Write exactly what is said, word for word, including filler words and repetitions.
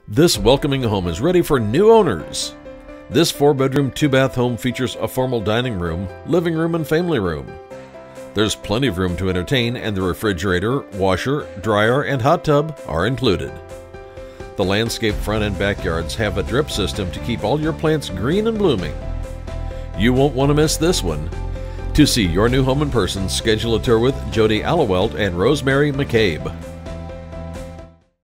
This welcoming home is ready for new owners. This four-bedroom, two-bath home features a formal dining room, living room, and family room. There's plenty of room to entertain, and the refrigerator, washer, dryer, and hot tub are included. The landscape front and backyards have a drip system to keep all your plants green and blooming. You won't want to miss this one. To see your new home in person, schedule a tour with Judi Allewelt and Rosemary McCabe.